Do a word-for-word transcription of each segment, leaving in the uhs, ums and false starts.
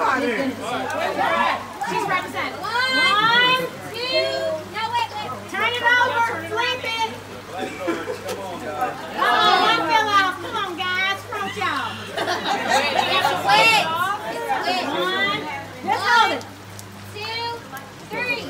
She's representing. One, two, no, wait, wait. Turn it over, flip it. Oh, one fell off. Come on, guys, front y'all. Wait, wait. One, let's hold it. Two, three.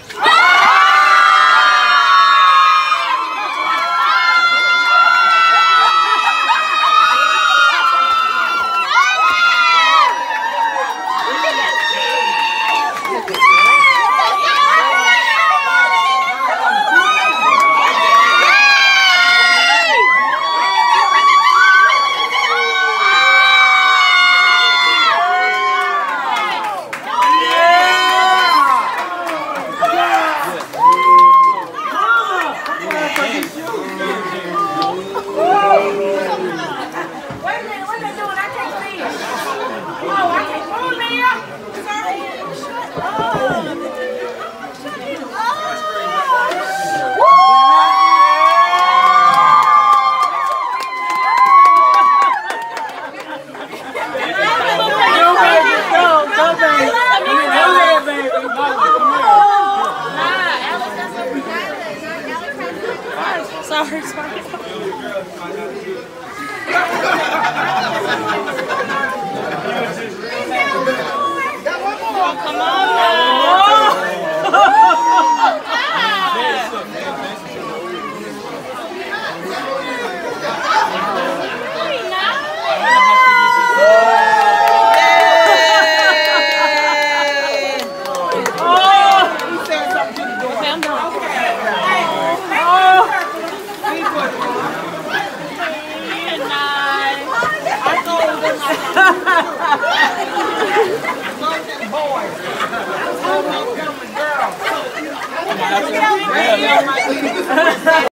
Sorry, sorry. Oh, come on Boy.